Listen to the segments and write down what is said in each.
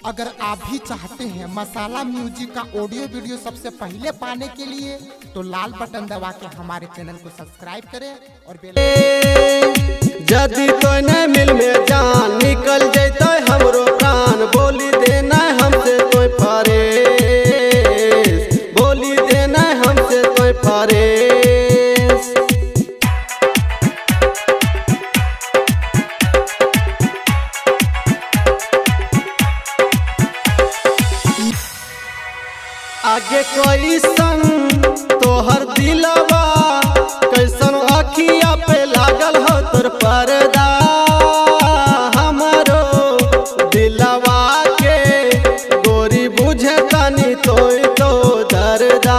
अगर आप भी चाहते हैं मसाला म्यूजिक का ऑडियो वीडियो सबसे पहले पाने के लिए तो लाल बटन दबा के हमारे चैनल को सब्सक्राइब करें और जदि तो न मिल में जान निकल जैते हमरो प्राण बोली देना हमसे तो फारे बोली देना हमसे तो फारे आगे कोई संग तोहर दिलवा कैसन अखिया पे लागल हो तोर पर्दा हमारो दिलवा के गोरी बुझे तनी तो दर्दा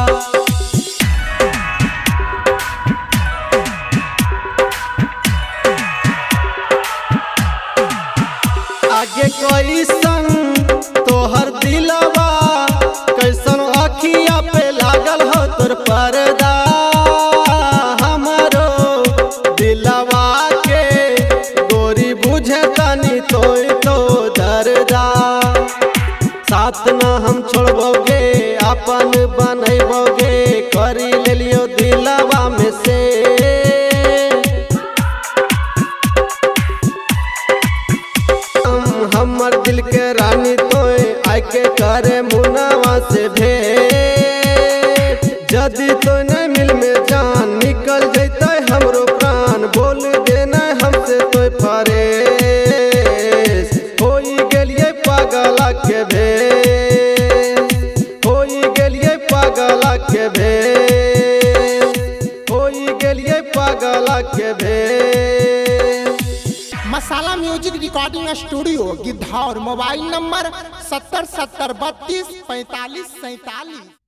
आगे कोई संग तोहर दिलवा कैसन अखिया पे लागल हो तोर पर्दा हमारो दिलवा के गोरी बुझे तनी तो दर्दा साथ न हम छोड़बोगे अपन बनैबोगे करी ले लियो दिलवा में से हमर दिल के रानी तो आके करे मुनावा से भेंट जदि तो न मिल में जान निकल जैते हमरो प्राण बोल देना हमसे तो फारे होई गेलिए पागला के भेष होई गेलिए पागला के भेष होई गेलिए पागला के भेष। Masala music recording studio Gidhaur. Mobile number 70 70 32 45 47।